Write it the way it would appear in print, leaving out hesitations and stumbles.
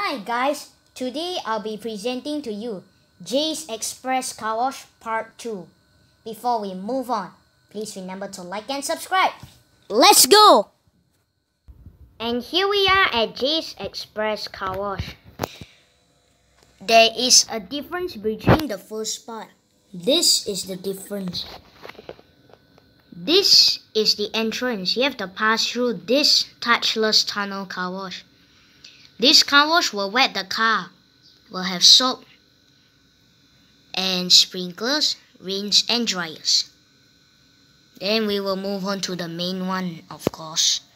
Hi guys, today I'll be presenting to you Jay's Express Car Wash Part 2. Before we move on, please remember to like and subscribe. Let's go! And here we are at Jay's Express Car Wash. There is a difference between the first part. This is the difference. This is the entrance. You have to pass through this touchless tunnel car wash. This car wash will wet the car, will have soap and sprinklers, rinse and dryers. Then we will move on to the main one, of course.